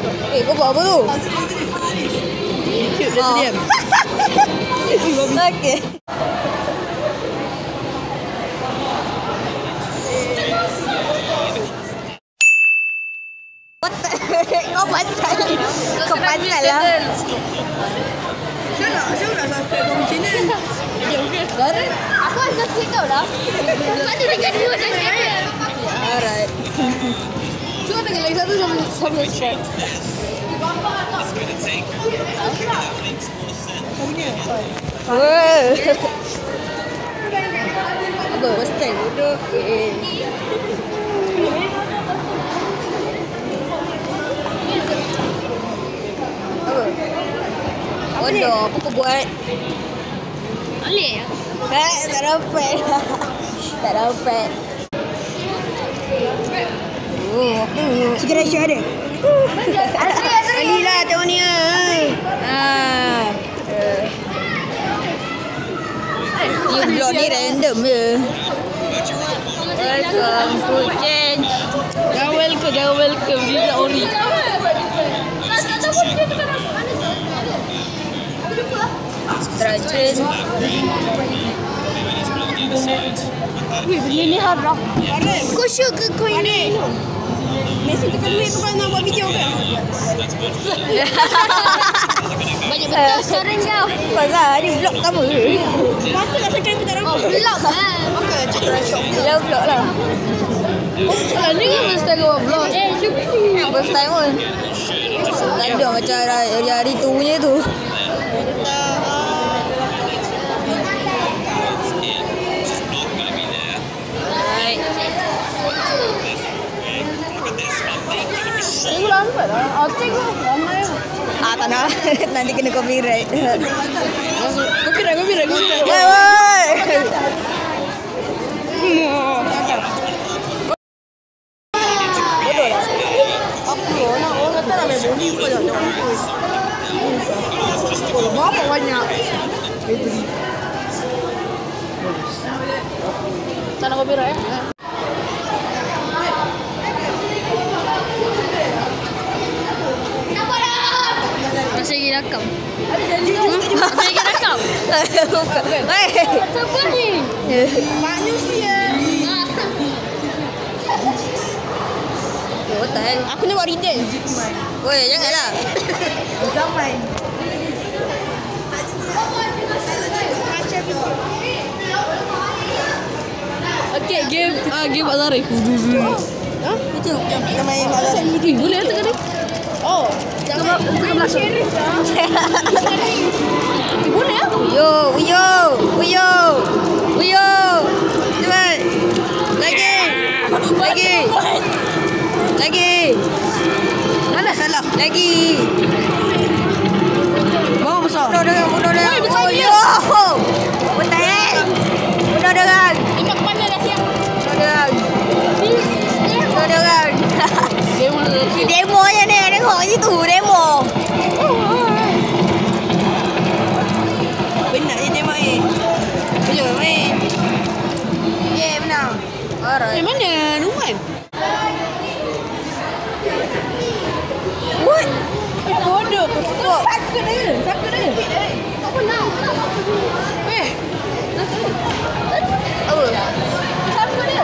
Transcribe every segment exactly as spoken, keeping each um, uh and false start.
Eh, kau buat apa tu? YouTube dah diam. Okey. Kau pasal Kau pasal lah. Saya nak, saya nak subscribe kau punya channel. Dari? Aku ada subscribe kau lah. Kau ada dekat dua subscribe. Alright. Cuba dengan lagi satu sama sama subscribe. Kau punya. Wah. Apa? Pasal duduk. Eh. Bodoh, apa kau buat? Boleh ya? Eh, tak dapat. Tak dapat. Oh, apa? Cikgu Aisyah ada? Ali lah, tengok ni lah. Haa. Ni vlog ni random je. Welcome to change. Jangan welcome, jangan welcome. Dia tak ori. Trajen. Weh, benda ni hard rock. Kau sure ke kau ini? Messi tekan duit tu kan nak buat video kan? Banyak betul sekarang kau. Pasal ni vlog pertama ke? Mata lah sekarang tu tak Oh, nampak. vlog lah. Maka cakap shop. Dia vlog lah. Ah, ni kan first time kau vlog. Eh, cuba. First time pun. Tak ada macam hari-hari tu punya tu. Alright. Cikgu lambat lah. Ah, cikgu ramai. Ah, tak nak. Nanti kena copyright. Copyright, copyright, copyright. Woi, woi. Bodoh lah. Apa nak orang kata nak main bowling kau jangan. Oh, berapa banyak? Itu ni. Tak nak copyright eh? Masih lagi rakam. Ada janji kau. Masih lagi rakam. Hei. Siapa ni? Mak News ni ya. What the hell? Aku nak buat retail. Woi, janganlah. Jangan main. Okay, game ah uh, game Azari. Ha? Itu kita main kat dalam. Boleh tak tadi? Oh, jangan jangan sheriff dah. Boleh ah? Yo, yo, yo, yo. Cepat. Lagi. Lagi. Lagi. Mana salah? Lagi. Bawa besar. Bunuh dengan bunuh dengan. Oi, besar Oh, dia. yo. What the hell? Bunuh dengan. Tembak kepala dah siap. Bunuh dengan. Bunuh dengan. Demo dah. Demo je ni. Tengok situ. Demo. Benar je tembak ni. Boleh main. Yeah, benar. Alright. Eh, mana Numan? What? Eh, bodoh. Sakit dia. Sakit dia. Apa nak? Eh, Apa? siapa dia?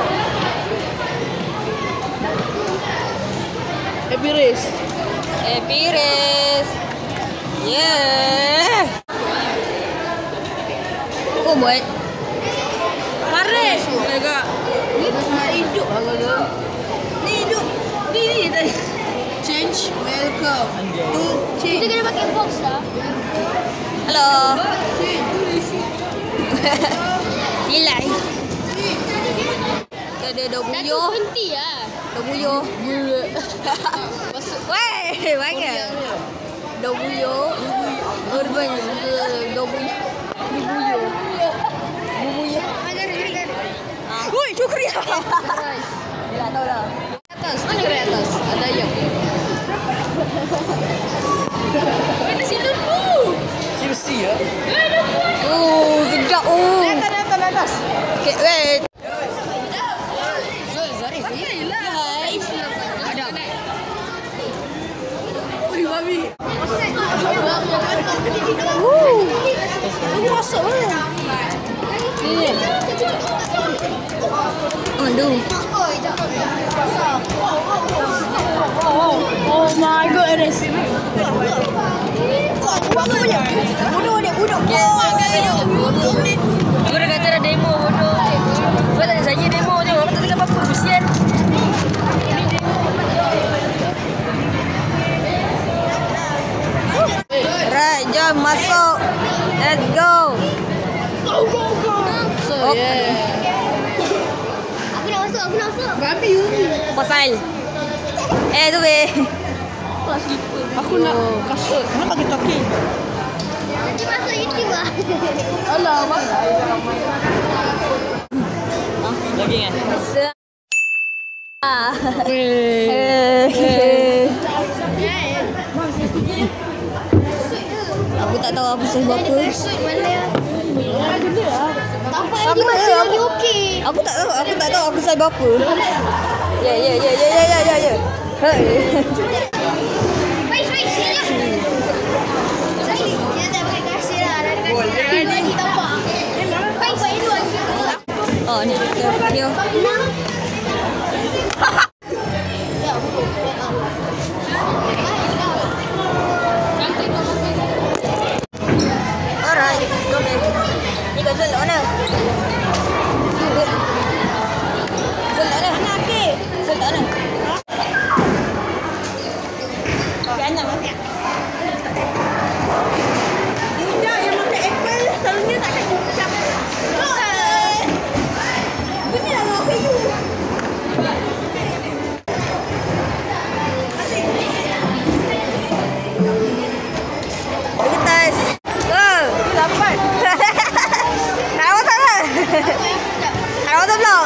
Happy race. Happy race. Yeah. Kau buat? Paris. Agak. Ni nak hidup agak. Ni hidup. Ni ni tadi. Change. Welcome to change. Kita kena pakai box lah. Hello. Change. Silai. Kita ada dah Dah tu buyuh. berhenti lah. Dah buyuh. Weh, banyak. Dah buyuh. Urban. Dah buyuh. Ni buyuh. Ni buyuh. Woi, syukriya. Tak tahu dah. Atas, tu ke atas. Ada ayam. Eh, nasi lembu. Sisi ya. Oh, sedap. Oh. Atas, atas, atas. Okay, wait. Zarif. Yalah. Ada. masuk lah. Ni. Aduh. Oh my goodness. Buat apa dia? Bodoh dia, bodoh. Aku dah kata dah demo bodoh. Kau tak saya demo je. Aku tak dengar apa-apa. Kesian. Right, jom masuk. Let's go. Go, go, go. So, Oh. yeah. Aku nak masuk, aku nak masuk. Babi. Pasal. Eh, tu weh. Aku nak kasut. Mana pakai toki? Nanti masuk YouTube lah. Alah, mak. Lagi kan? Ah. Weh. Eh. Aku tak tahu aku sah buat apa. Kasut mana? Tak apa, Apa lagi masih dia? lagi okey. Aku tak tahu, aku tak tahu aku sah buat apa. Ya, ya, ya, ya, ya, ya, ya, ya. Hei. Baik, baik, sini. Dia tak pakai kasut lah. Dah dekat sini. Lagi tampak. Baik, baik, dua. Oh, ni kita video. Alright, go back. Ni kau zul mana? Zul mana? Mana ke? Zul mana? Okey, anak. Budak yang makan apple selalunya tak akan macam bunyi lah nak kayu. Kita go. Dapat. Tahu tak? Tahu tak belum?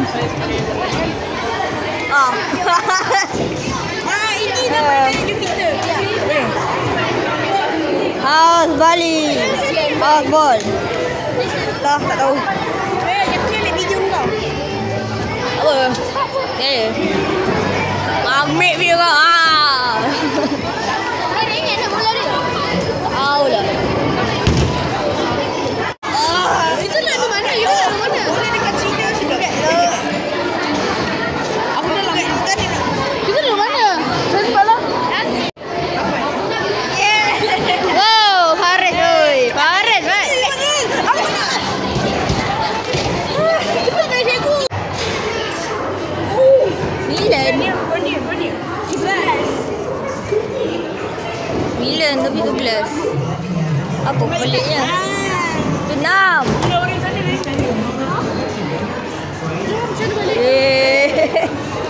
Oh. Ah, ini nama Jupiter. House Bali. House ball. Tak, tak tahu. Eh, dia punya lihat video kau. Apa? Eh. Ambil video kau. Ah. Hari ni nak bola dia. Tahu lah. Ah, Itu nak di mana? You nak di mana? boleh dekat China sudah. Aku dah lama kita ni nak. Kita di mana? Saya di mana? Wow, Faris oi. Faris, right? Aku nak. Kita nak cikgu. Villain. Villain tapi tu belas. Apa peliknya? Enam. Eh.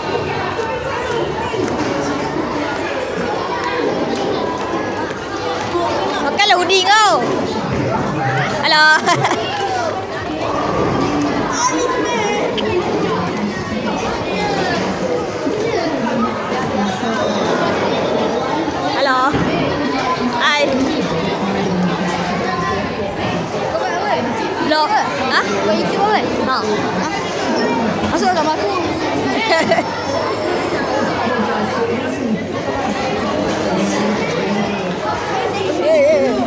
Makanlah hoodie kau. Alah. Halo. Hai. Vlog. Ha? Buat YouTube apa? Ha. Masuk sama aku. Eh, eh, eh.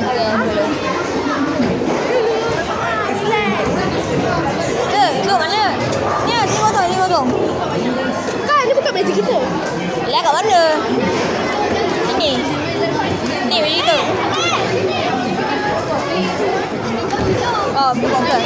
Eh, tu mana? Ni, sini potong, sini potong. Kan, ni bukan meja kita. Lihat kat mana? Sini. Ni meja kita. Oh, buka buka.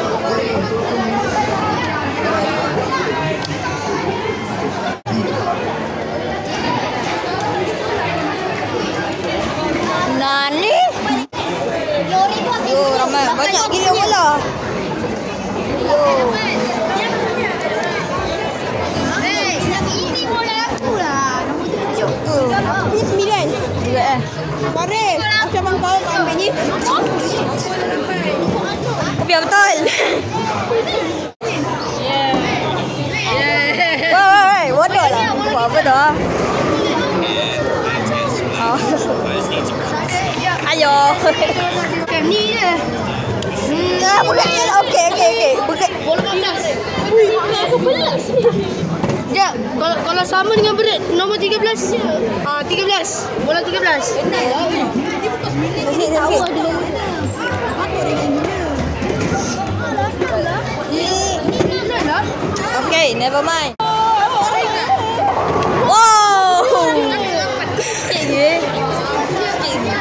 Nani? Yo, ramai. Banyak gila bola. Yo. Eh, ini bola aku lah. Ini sembilan. Dua eh. Faris, macam abang kau kau ambil ni. Biar betul. Yeah. Yeah. Woi, woi, bodoh lah. Buat apa dah? Oh. Ayo. Macam ni je. Hmm, ah, bukan ni lah. Okey, okey, okey. Bukan. Bola panas. Ui, aku belas ni. Sekejap, kalau, kalau sama dengan berat, nombor tiga belas je. Ah, tiga belas. Bola tiga belas. Sikit, sikit. Okay, never mind. Wow. Sikit je. Sikit je.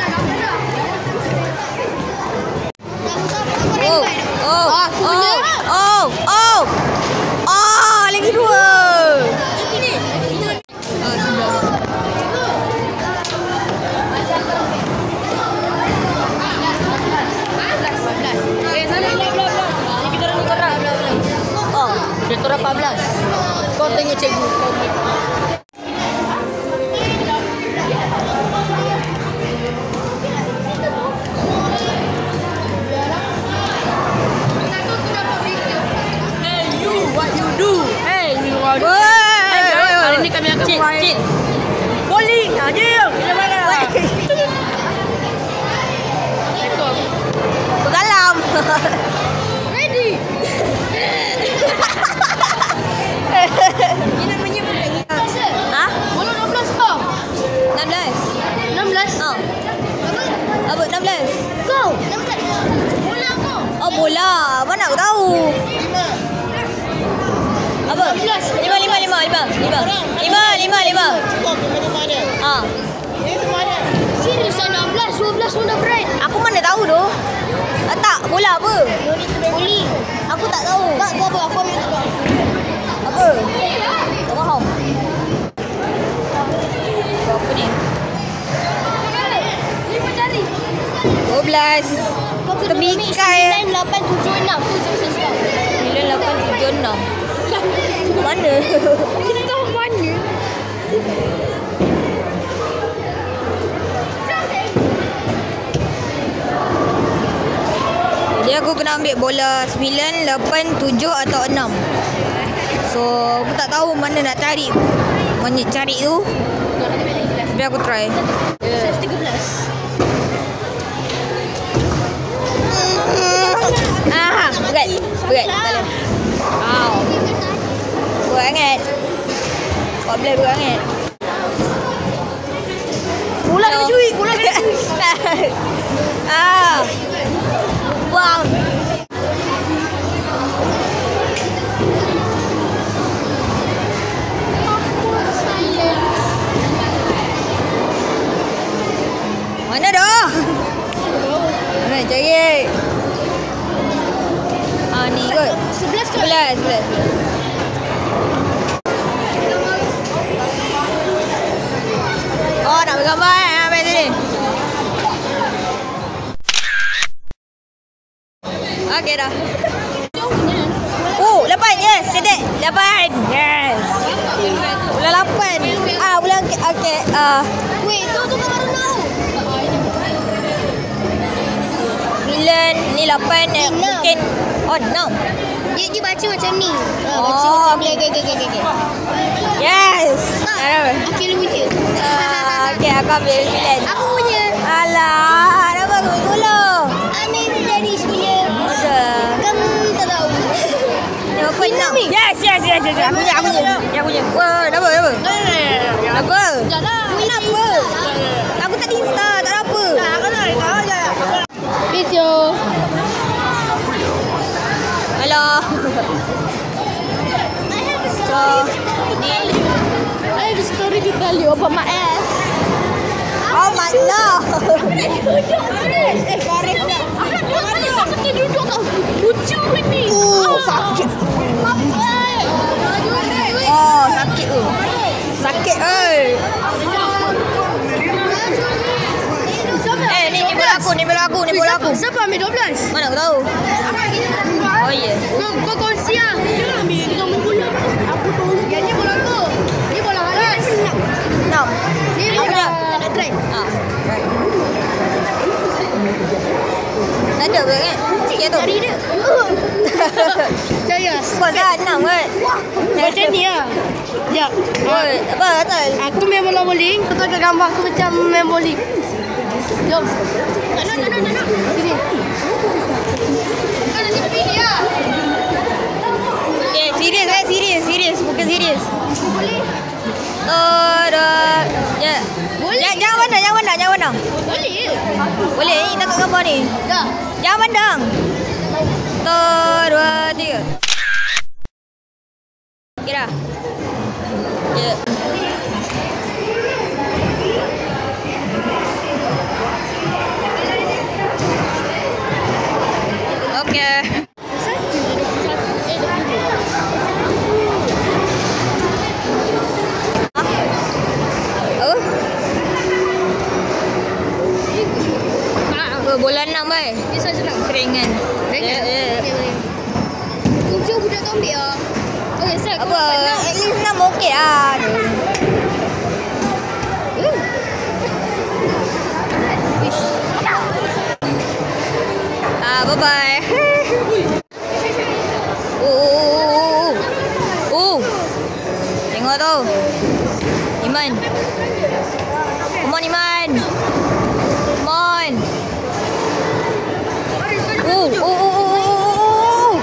Oh. Oh. Oh. Oh. Oh. Oh, lagi dua. Oh, sudah. Oh, kita orang empat belas. Kau tengok cikgu. Hey you, what you do? Hey, you what you do? Hey, Hari ni kami akan main bowling. Aja. Bila mana? Bergalam. Ready. Ini namanya bukan kita. Ha? Bola enam belas kau. enam belas. enam belas. Oh. Apa enam belas? Kau. enam belas. Bola kau. Oh, bola. Mana aku tahu? Apa? Lima, lima, lima, lima, lima. Lima, lima, lima. Ha. Serius enam belas, dua belas sudah berat. Aku mana tahu tu? Ah, tak, bola apa? Boli. Aku tak tahu. Tak, tu apa? Aku ambil tu. Apa? Tak faham. Apa ni? Lima jari. dua belas. Kau kena ambil Tebikai. sembilan, lapan, tujuh, enam. Tu sukses kau. sembilan, lapan, tujuh, enam. Mana? Kita tahu mana. Jadi aku kena ambil bola sembilan, lapan, tujuh atau enam. So, aku tak tahu mana nak cari. Mana cari tu. Biar aku try. Satu tiga belas. Ah, berat. Berat. Tak boleh. Wow. Berat sangat. empat belas berat sangat. Bola kena curi. Bola kena curi. Ah. Buang. Mana dah? Mana nak cari? Ah, ni kot. Sebelas kau. Sebelas, sebelas. Oh, nak bergambar eh? Ambil sini. Okey dah. Oh, lapan. Yes, sedek. Lapan. Yes. Bola lapan. Ah, bola okey. Okay. Ah, Wait, tu tu kau baru tahu. sembilan, ni lapan. Eh, Enam. mungkin. Oh, enam. Dia dia baca macam ni. Ha, baca Oh, macam okey, ni. okey, okey, okey, okey. Yes. Tak. Akil punya. Ah, okey, aku ambil sembilan. Aku punya. Alah, dah bagus bola. Ambil dari punya. Ada. Kamu tak tahu. Lapan, enam. ni? Yes, yes, yes, yes. Aku punya, aku punya. Yang punya. Wah, dah apa, dah apa? Apa? Win apa? Aku tak insta, tak ada apa. Video. Hello. So, ni. I have a story to tell you about my ass. Oh my god. Eh, korek tak? Aku tak duduk tau. Lucu ni. Oh, sakit. Oh, sakit tu. Sakit oi. Eh, ni ni bola aku, ni bola aku, ni bola aku. Siapa ambil dua belas? Mana aku tahu? Oh ya. Kau kau kongsi ah. Dia ambil dia ambil bola. Aku tu. Yang ni bola tu. Ni bola halas. Enam. Ni bola. Tak nak try. Ah. Tak ada pun kan? Sikit tu. Cari dia. Serius. Kau dah enam kan? Macam ni ah. Ya. Oh, apa betul? Aku main bola bowling. Kau tahu gambar aku macam main bowling. Jom. Tak nak, tak nak, tak nak. Sini. Kau nanti pilih lah. Eh, serius eh, serius, serius, bukan serius. Boleh? Tada. Ya. Boleh. Jangan, jangan pandang, jangan pandang, jangan pandang. Boleh. Boleh, ni tengok gambar ni. Dah. Jangan pandang. Satu, dua, tiga. Okay dah. Ya. Okay. Bola enam eh. Bisa senang. Keringan. Keringan? Ya, ya. Okey, boleh. Tujuh budak tu ambil lah. Okey, saya Apa? At least enam okey ah. Uh. Ah, bye bye. Oh, oh, oh, oh. Tengok tu. Iman. Come on, Iman. Come on. Oh, oh, oh, oh, oh.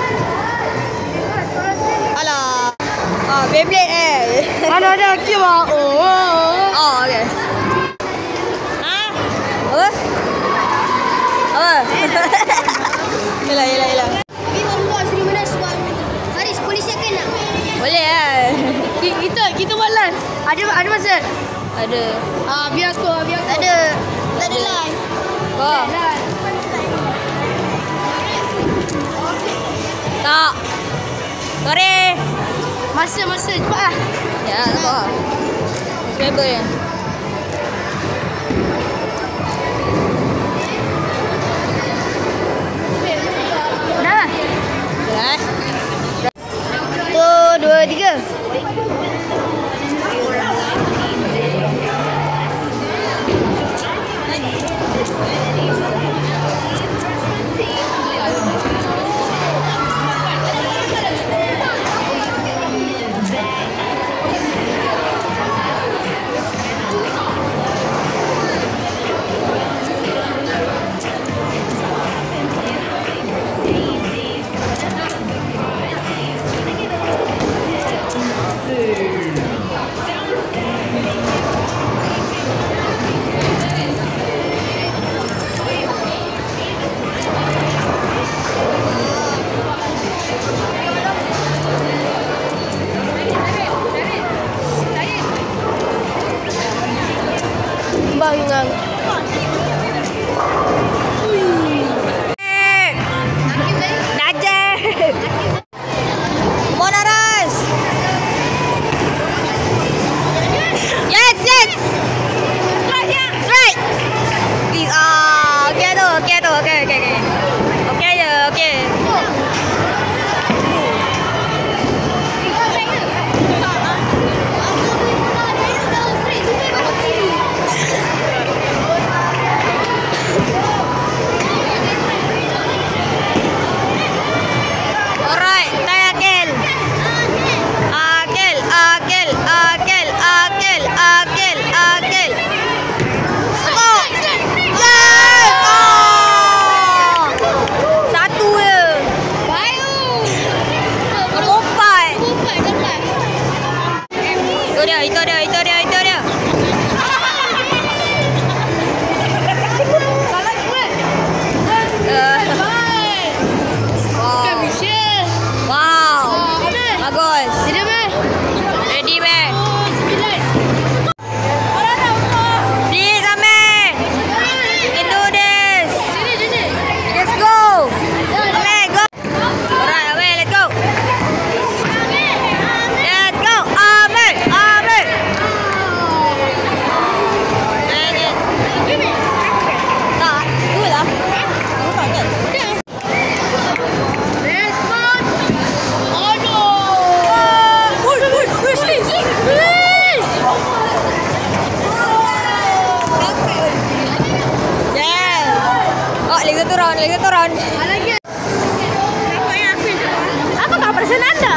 Alah. Ah, Beyblade eh. Mana ada game ah? Oh. Oh, okey. Ha? Apa? Apa? Yelah, yelah, yelah. Tapi orang luar sini mana sebab Haris polis akan nak. Boleh lah. Kita kita malas. Ada ada masa. Ada. Ah, biar aku, biar aku. Ada. Tak ada live. Kau? Tak. Sorry. Masa masa cepat ah. Ya, tak apa. Subscriber je. Dah. Dah. Tu, dua, tiga. Bangang. Najib. Come on, Aras. Yes, yes. Straight. Ah, okay tu, okay tu, okay, okay, okay. Okay je, okay. Alright, tay Akil. Akil, Akil, Akil, Akil, Akil, Akil. Oh. Yes! Oh! Satu je. Bayu. Empat. Empat dapat. Itu dia, itu dia, itu dia, itu dia. Salah kuat. Uh, Baik. wow. Kan Michelle. Wow. Ah, Amir. Bagus. Tidak meh. Ready, meh? Oh, sembilan. Please, Amir. You can do this. Sini sini. Let's go. Amir, go. Alright, Amir, let's go. Let's go. Amir, Amir. Tak, dua lah. Dua tak kan? Respon. Aduh. Ui, ui, ui, sini, sini. Yeah. Oh, lagi satu round, lagi satu round. Lagi. Apa yang aku? Apakah perasaan anda?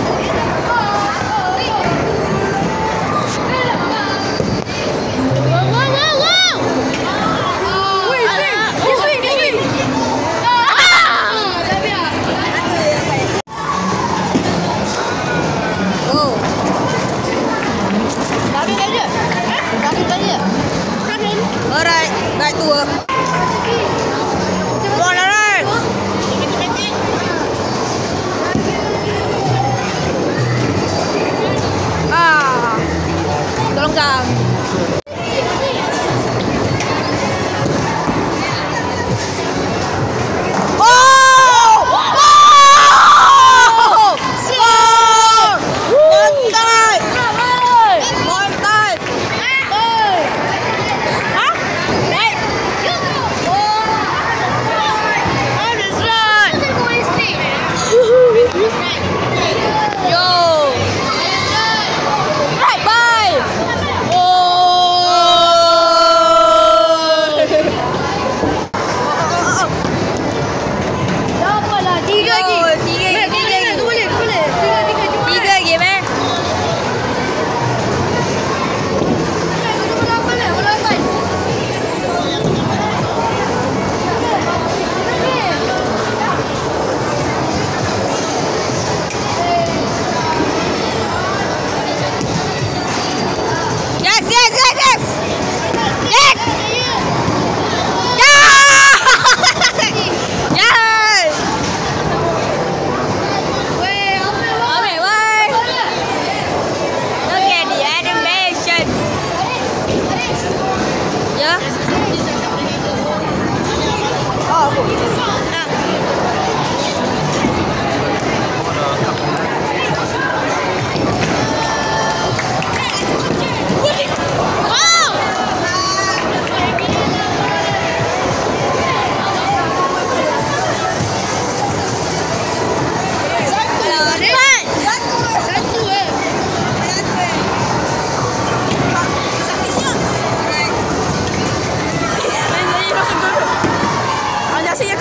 Wow, wow, wow, wow. Wait, swing. Dia swing, dia swing. Ah! Dah biar. Oh. Kami saja. Kami saja. Kami. Alright, baik tua. Go on, alright.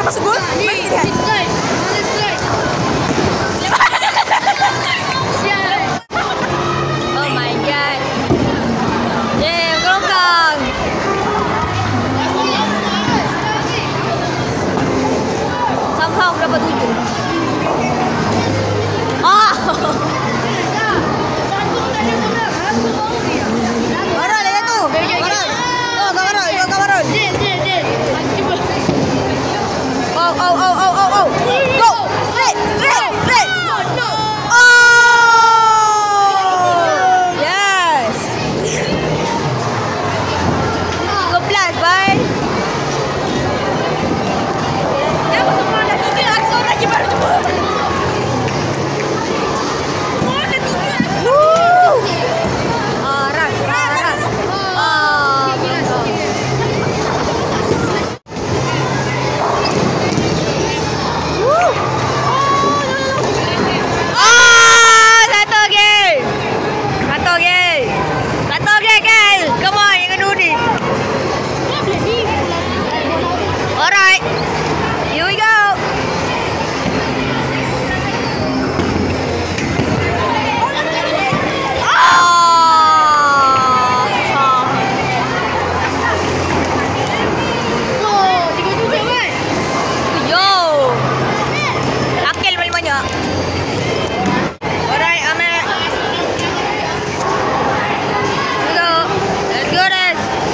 masuk gol. Ni, slide. Mana slide? Sial. Oh my god. Yeah, gelongkang. Somehow dapat tujuh. Ah. Baron dia tu. Baron. Go, Baron. Go, Baron. Dia, dia, dia. Cuba. Oh, oh, oh, oh, oh, oh. Go. Straight, straight, straight. No. Oh. Yes. Go plus, bye. Kenapa semua dah tiga? Aku seorang je baru dua. Semua dah tiga. Woo. Ah, ras, ras, ras. Ah. Woo. Ah, satu game. Satu game. Satu game, guys. Come on, you can do this. Alright. Here we go. Ah. Oh, tiga tujuh kan? Yo. Akil paling banyak. Alright, Ahmed. Let's go. Let's go, Des.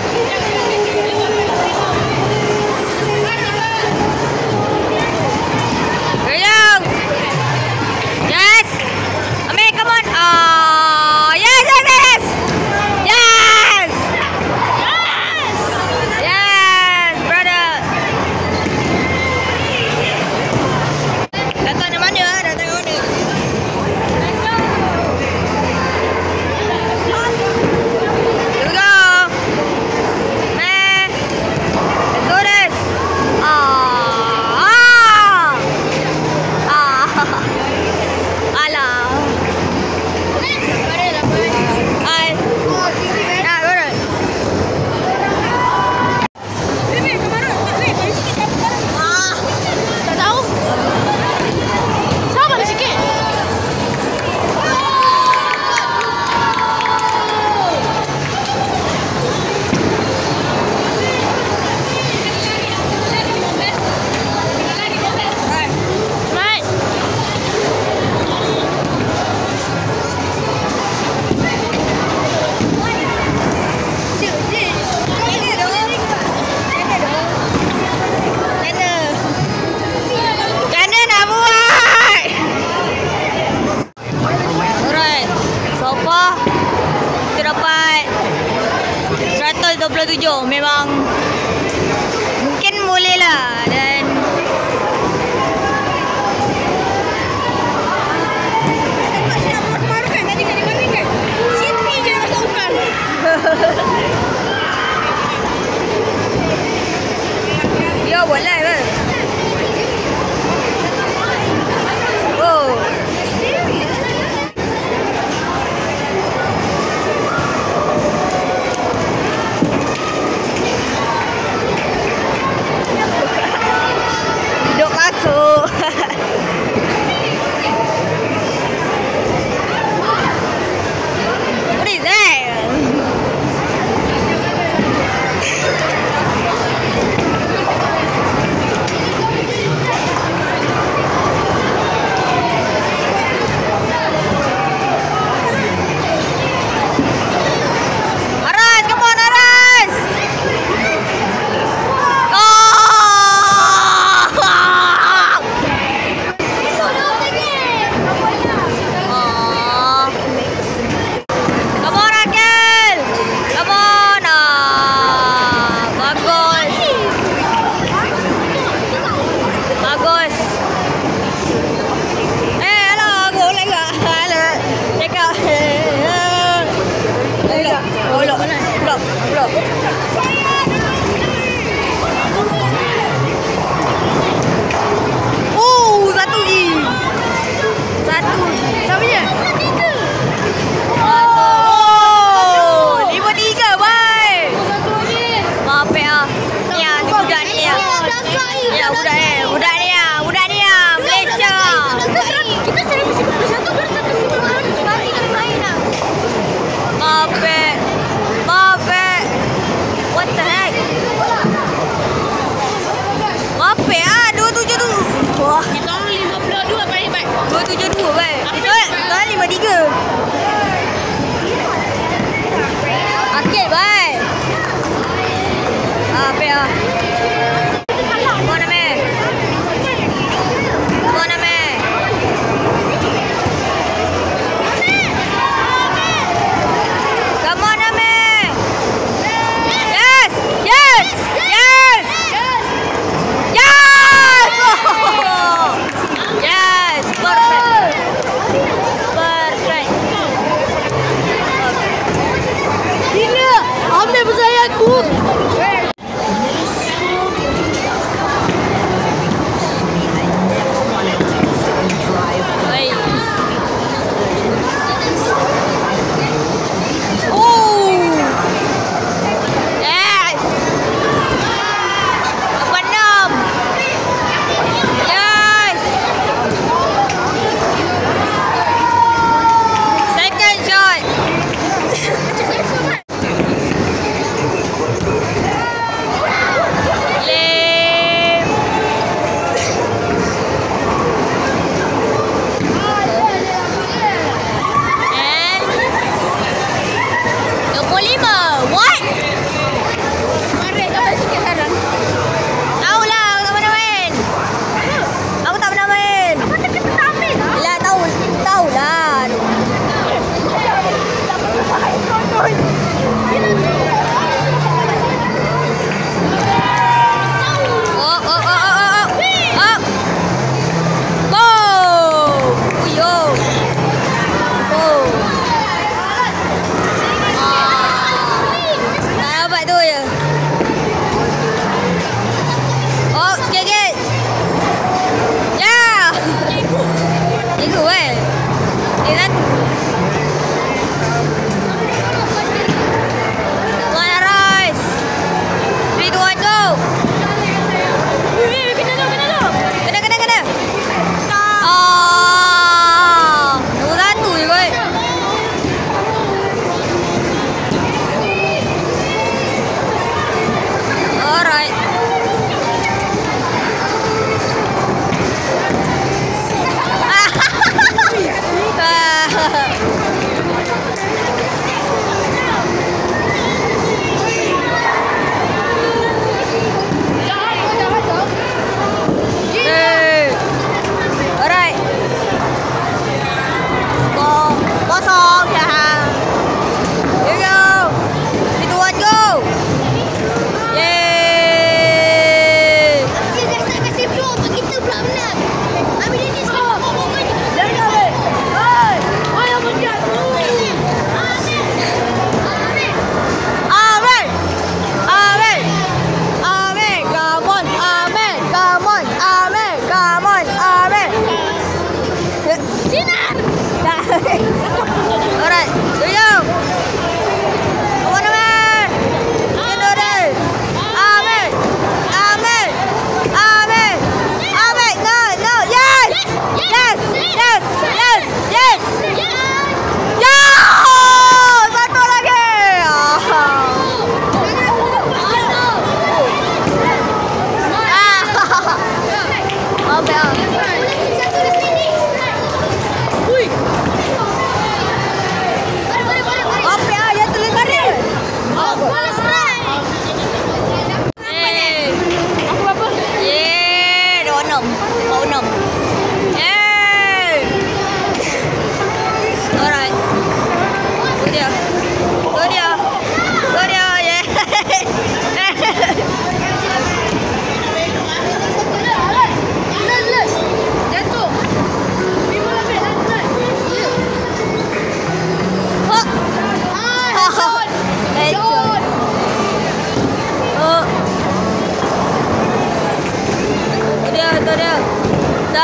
Brilliant. Yes. Ahmed, come on. Ah, yes, yes, yes. Yes. Yes. Yes, brother. Datang dari mana? Datang dari mana? Here we go. Man. Let's do this. Ah. Ah. Alah. Ay. Nah, go on. Ini kemarin. Ni, kat sini siapa sekarang? Ah. Tak tahu. Sabar sikit. Right. Cik, cik. Mana dong? Mana dong? Mana? Macam mana nak buat? Alright. So far, kita dapat seratus dua puluh tujuh. Memang mungkin boleh lah. Dan Baru kan tadi kat mana kan? Sini je masukkan. ya boleh ke? Oh. Duduk masuk. What is that? Aras, come on, Aras! Oh! tujuh dua weh. Itu kan lima tiga. Okey, bye. Ah, apa ya? Come on, Ame. Come on, Ame. Come on, Ame. Yes! Yes! Yes! Yes! Oh! Yes! Perfect. Perfect. Gila, Amir percaya aku. Hey. Oh! Yes! Lapan enam. Yes! Second shot. Lame. And dua puluh lima. What? Mari tambah sikit sekarang. Tahu lah aku tak pernah main. Aku tak pernah main. Apa tak kita tak ambil lah? Lah tahu, tahu lah. Oh, oh, oh, oh, oh, oh. Oh. Boom. Uyo. Boom. Ah. Tak dapat tu je. Oh, sikit-sikit. Ya. Cikgu eh. Dia satu. Come on, Aris. Three, two, one, go. Kena, kena, kena. Ah. Nombor satu je kot. Alright. Hey. Alright. Go. Kosong. Here we go. Three, two, one, go. Yay. Dia dah start kasih blow untuk kita pula menang. Ambil ini semua. Dah dah weh. Hai. Hai apa dia? Amen. Amen. Amen. Come on. Amen. Come on. Amen. Come on. Amen. Sinar. Alright. Here we go. Come on, Amen. Get ready. Amen. Amen. Amen. Amen. No, no. Yes. Yes. Yes. Yes. Yes. Ya! Satu lagi. Ah. Ah. Apa ya? Apa ya? Dia tulis mana? Eh. Aku apa? Yeay, dua enam. Dua enam. Yeay. Alright. Tu dia. Tu dia. Tu dia. Yeay. Jatuh. Lima lebih lanjut. Oh. Eh, John. Oh. Tu dia, tu dia.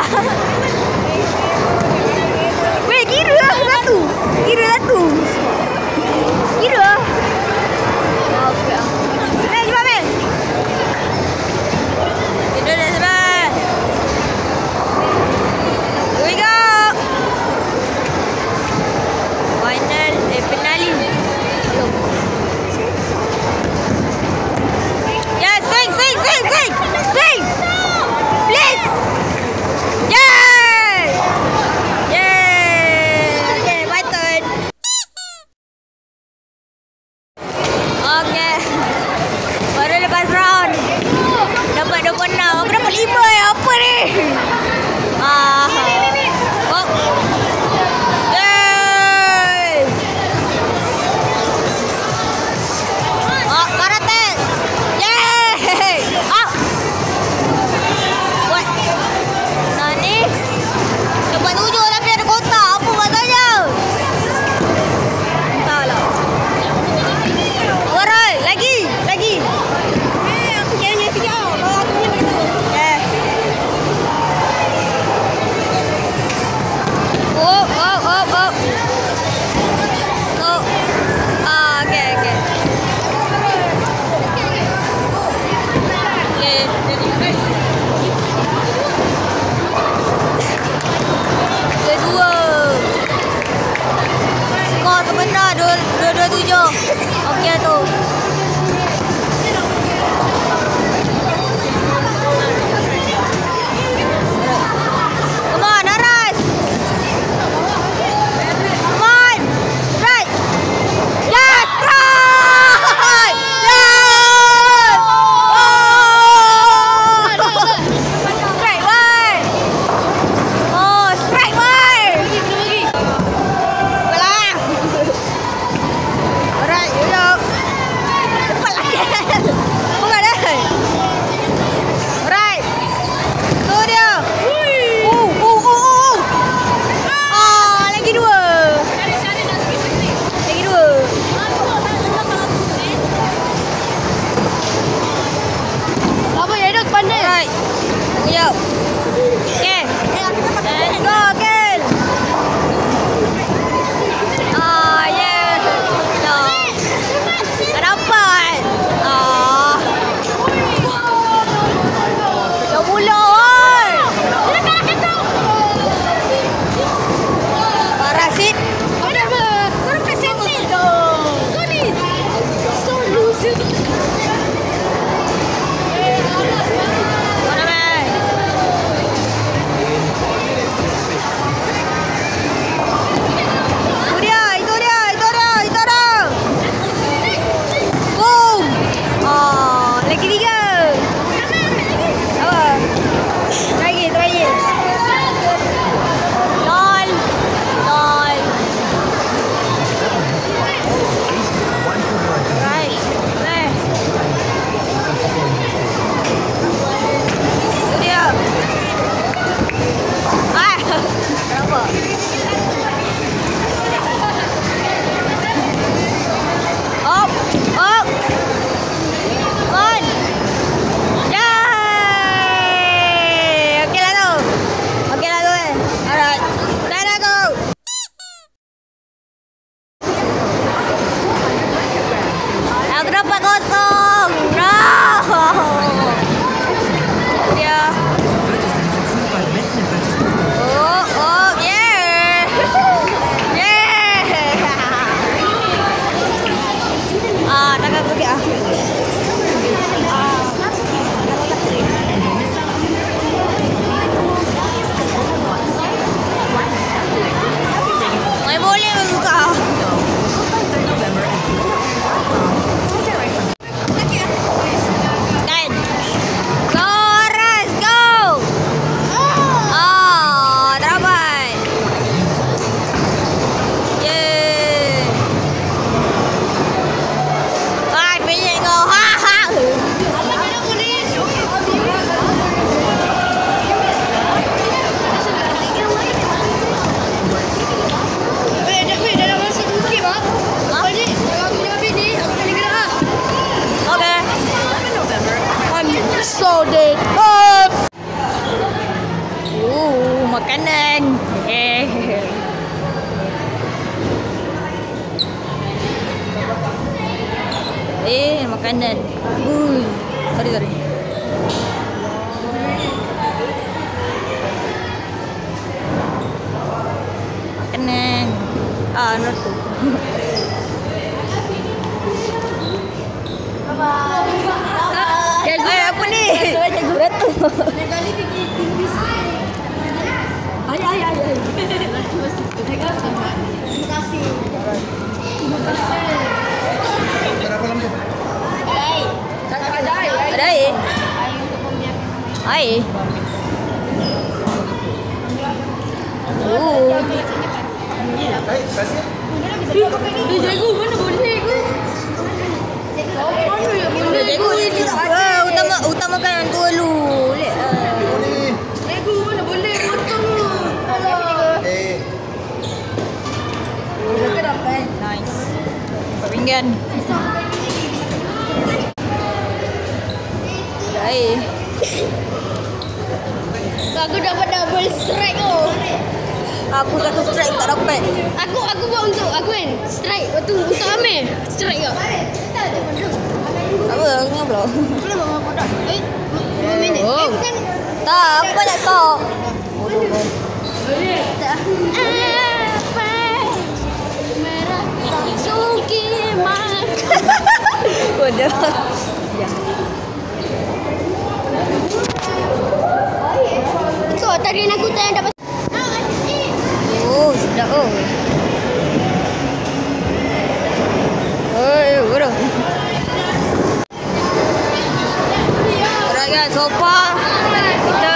Weh, kira satu. Kira satu. Kira. Okey. Mel, cepat Mel. Kita dah sebat. Here we go. Final, eh, penalti. Jom. Yeah, sing, sing, sing, sing, sing. Please. Yeah. makanan. Eh. Eh, makanan. Uh, sorry sorry. Makanan. Ah, not tu. Eh, apa ni? Ratu. Kali pergi tinggi sikit. Ay, ay, ay, ay. Terima kasih. Terima kasih. Terima kasih. Berapa lama? Ay. Tak ada ay. Ada air? Ay untuk pembiakan. Air? Oh. Baik, kasih. Eh, jago mana boleh aku? Mana yang boleh? Jago ini ah, utama utamakan yang tu dulu. Lek. Boleh. Jago mana boleh? Potong tu. Eh, Kita dapat. Nice. Empat pinggan. Ada air. Aku dapat double strike tu. Aku satu strike tak dapat. Aku aku buat untuk aku kan. Strike waktu untuk Amir. Strike ke? Apa? Aku pula. Kenapa aku dah? Eh, dua minit. Oh. Eh, bukan. Tak, aku banyak kau. Apa merah suki mak. Bodoh. Ya. Itu tarian aku tu yang dapat. Oh, sedap oh. Oi, bodoh. Alright guys, so far kita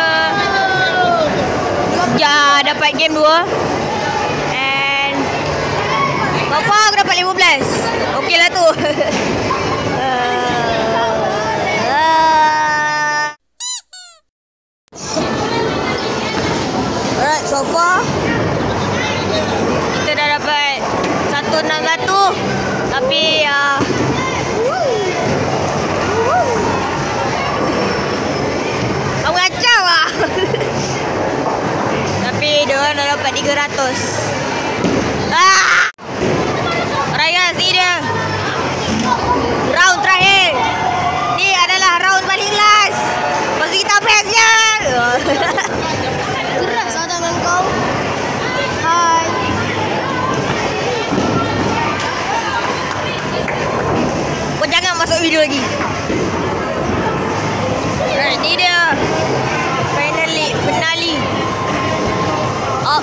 ya dapat game dua. And so far aku dapat lima belas. Okey lah tu. Alright, so far kita dah dapat seratus enam puluh satu. Tapi uh, aku kacau lah. Tapi dia orang dah dapat tiga ratus. Ah! Alright guys, ni dia round terakhir. Ni adalah round paling last. Lepas kita best je. Keras lah tangan kau. Hai. Kau jangan masuk video lagi. Alright, ni dia finally, finale. Oh,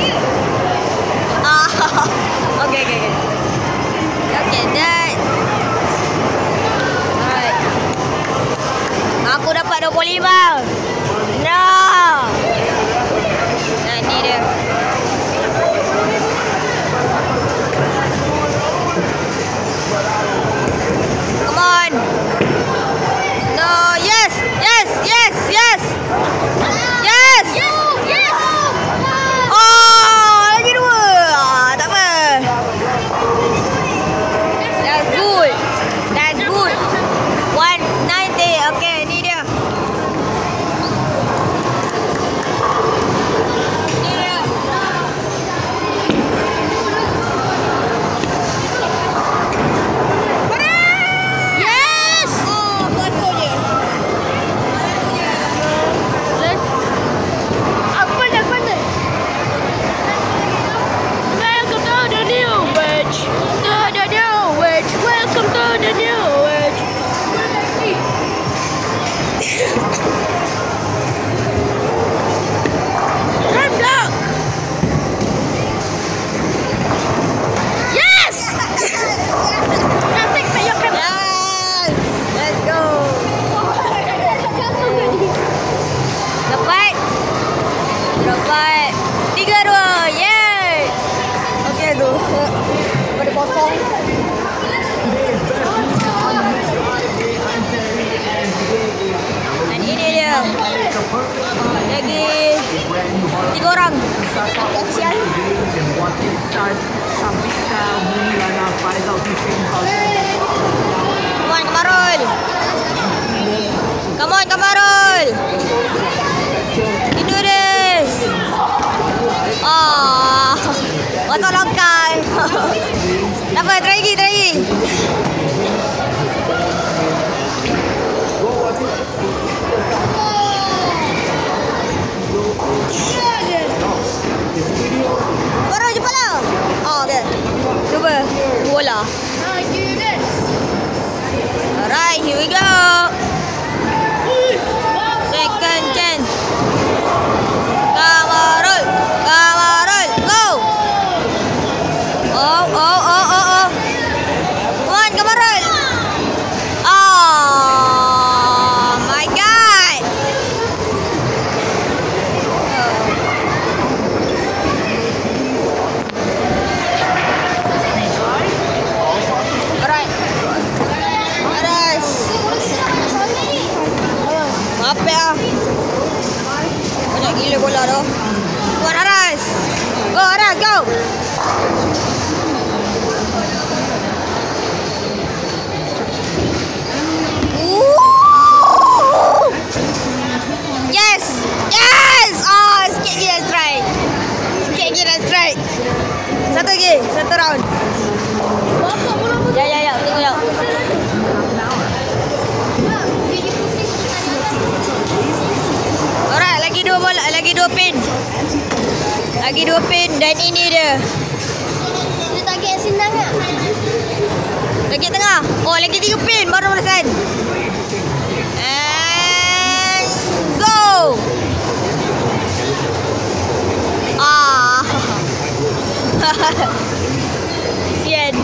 ah, okay, okay, okay. Okay, that. Alright. Aku dapat dua puluh lima. No. Nah, ni dia. Come on. No, yes, yes, yes, yes. Yes. Yes. Oh, lagi dua. Ah, tak apa. That's good. That's good. one ninety. Okay, ni dia. Ni dia. Yes. Oh, satu je. Let's. Apa dah pandai? Welcome to the new witch. To the new witch. Welcome to the new witch. Run dog. Yes. Now take me your camera. Yes. Let's go. Dapat. Dapat. Tiga dua. Yay. Okey tu. Pada kosong. Dan ini dia. Lagi tiga orang. Kasihan. Come on, Kamarul. Come on, Kamarul. You do this. Buat Aras. Go Aras, go. Ooh. Yes. Yes. Oh, sikit lagi dah strike. Sikit lagi dah strike. Satu lagi, satu round. Ya, ya, ya. Tengok ya. Alright, lagi dua bola, lagi dua pin. Lagi dua pin dan ini dia. Dia target senang tak? Lagi tengah. Oh, lagi tiga pin baru belasan. And go. Ah. Sian.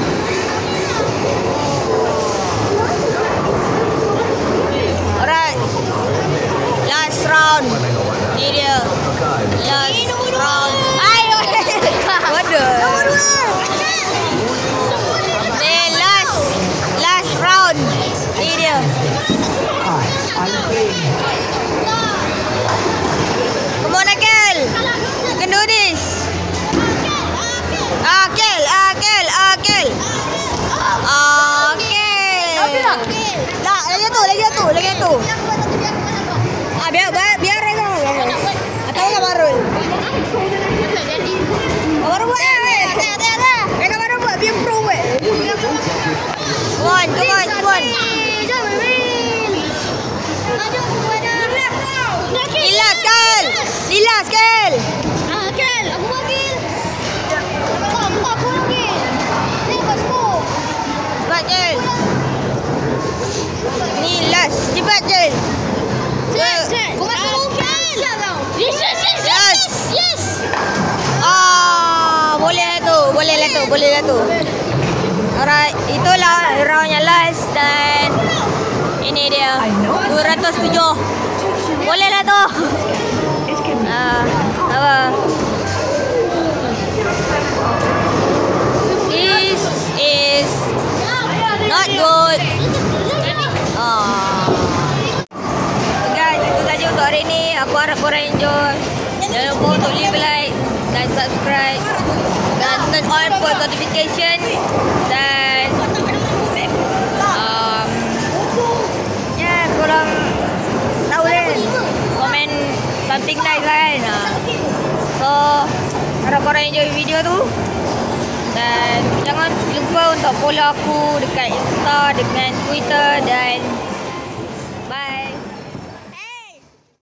Alright. Last round. Ni dia. Last round. Ayo. Waduh. Ni last. Last round. Ni dia. Come on, Akil. You can do this. Akil, Akil, Akil. Akil. Tak, lagi satu, lagi satu, lagi satu. Ah, biar biar biar Reza. Atau enggak Barul? Baru buat ya, weh. Reza baru buat biar pro weh. Come on, come on, come on. Lila Kal. Lila Kal. Akil, aku panggil. Aku aku panggil. Ni paspor. Cepat Kal. Ni last. Cepat Kal. Kau masuk mungkin. Yes, yes, yes, Yes. yes. Ah, boleh lah tu. Boleh lah tu. Boleh lah tu. Alright, itulah round yang last dan ini dia dua ratus tujuh. Boleh lah tu. Ah, apa? This is not good. Ah. Guys, itu saja untuk hari ini. Aku harap korang enjoy. Jangan lupa untuk leave like dan subscribe dan turn on post notification dan um, ya korang tahu kan komen something nice kan. So harap korang enjoy video tu dan jangan lupa untuk follow aku dekat Insta, dengan Twitter dan